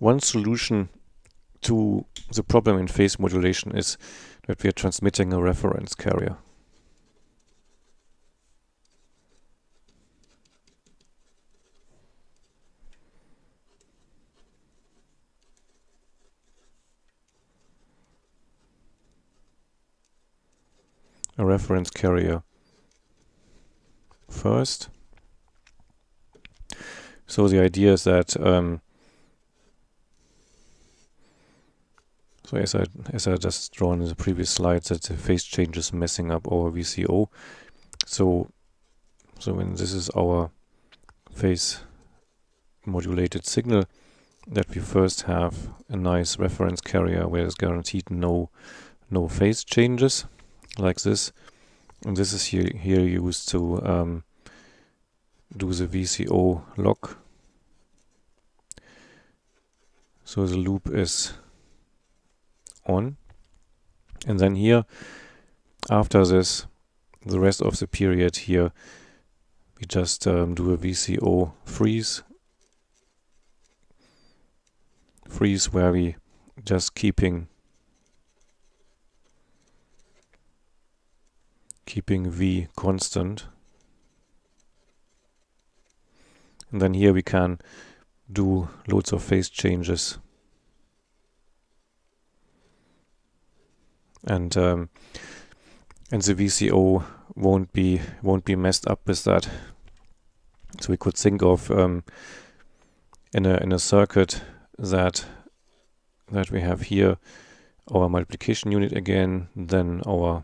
one solution to the problem in phase modulation is that we are transmitting a reference carrier. A reference carrier first. So the idea is that so as I just drawn in the previous slide, that the phase change is messing up our VCO. So when this is our phase modulated signal, that we first have a nice reference carrier where it's guaranteed no phase changes, like this. And this is here used to do the VCO lock. So the loop is on, and then here after this, the rest of the period here, we just do a VCO freeze where we just keeping V constant, and then here we can do loads of phase changes, and the VCO won't be messed up with that. So we could think of in a circuit that we have here our multiplication unit again, then our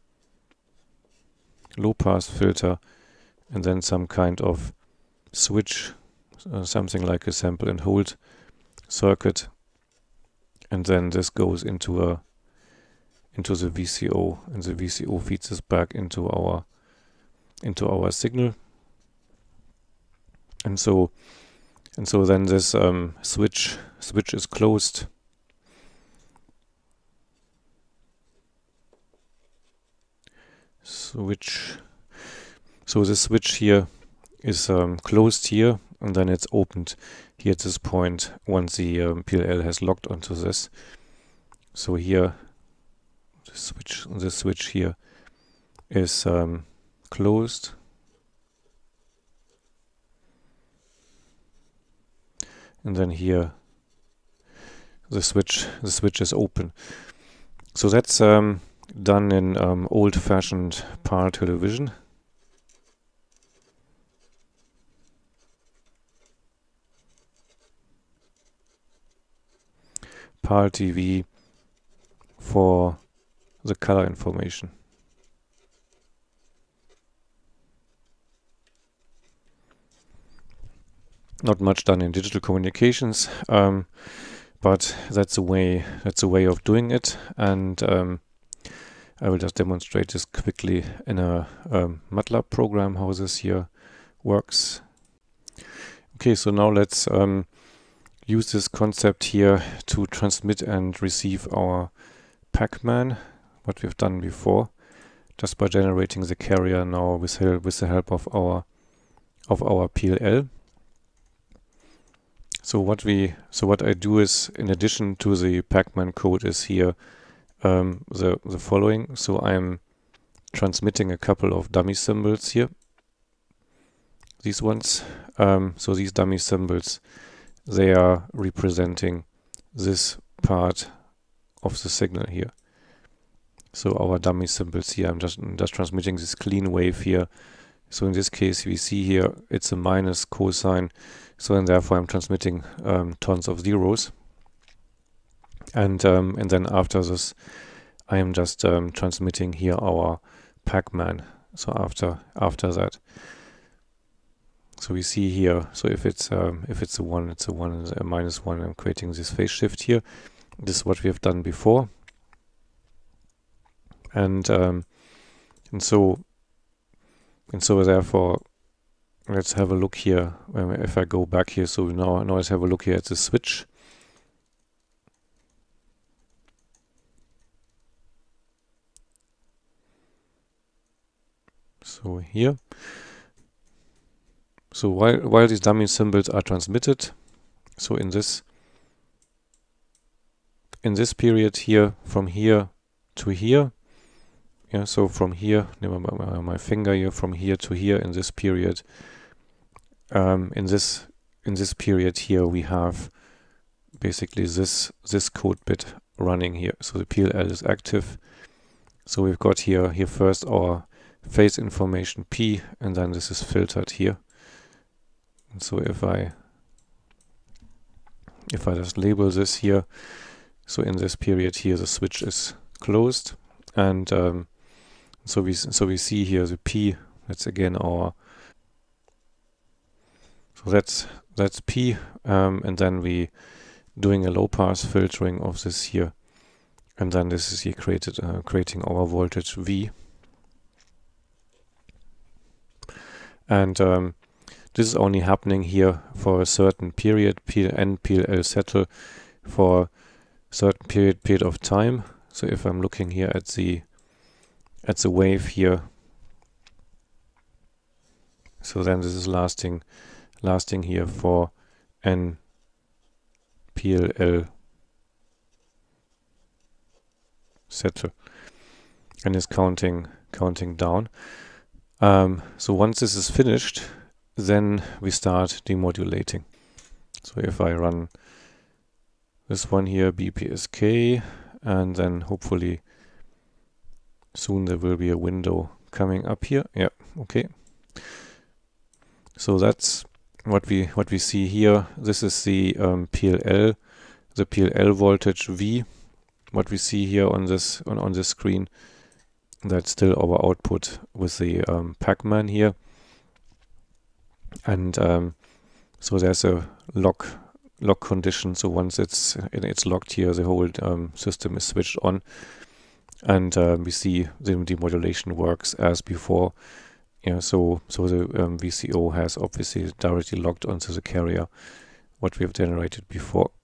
low pass filter, and then some kind of switch, something like a sample and hold circuit, and then this goes into the VCO, and the VCO feeds this back into our signal, and so then this switch is closed. So the switch here is closed here, and then it's opened here at this point once the PLL has locked onto this. So here the switch here is closed, and then here the switch is open. So that's done in old-fashioned PAL television. PAL TV for the color information. Not much done in digital communications, but that's a way of doing it, and I will just demonstrate this quickly in a MATLAB program, how this here works. Okay, so now let's use this concept here to transmit and receive our Pacman, what we've done before, just by generating the carrier now with the help of our PLL. So what I do is, in addition to the Pacman code, is here the following. So I'm transmitting a couple of dummy symbols here. These ones. So these dummy symbols, they are representing this part of the signal here. So our dummy symbols here, I'm just transmitting this clean wave here. So in this case, we see here it's a minus cosine. So and therefore I'm transmitting tons of zeros. And then after this, I am just transmitting here our Pacman. So after that, so we see here. So if it's a 1, it's a 1, and a minus 1. I'm creating this phase shift here. This is what we have done before. And so therefore, let's have a look here. If I go back here, so now let's have a look here at the switch. So here, so while these dummy symbols are transmitted, so in this in this period here, from here to here, yeah, so from here, my finger here, from here to here in this period, in this period here, we have basically this code bit running here. So the PLL is active. So we've got here first our phase information P, and then this is filtered here. And so if I just label this here, so in this period here the switch is closed, and so we see here the P. That's again our, so that's P, and then we doing a low pass filtering of this here, and then this is here creating our voltage V. And this is only happening here for a certain period, end PLL settle for a certain period of time. So if I'm looking here at the wave here, so then this is lasting here for n PLL settle, and is counting down. So once this is finished, then we start demodulating. So if I run this one here, BPSK, and then hopefully soon there will be a window coming up here. Yeah, okay. So that's what we see here. This is the PLL voltage V. What we see here on this screen, that's still our output with the Pacman here. And so there's a lock condition. So once it's locked here, the whole system is switched on, and we see the demodulation works as before. Yeah, so the VCO has obviously directly locked onto the carrier, what we have generated before.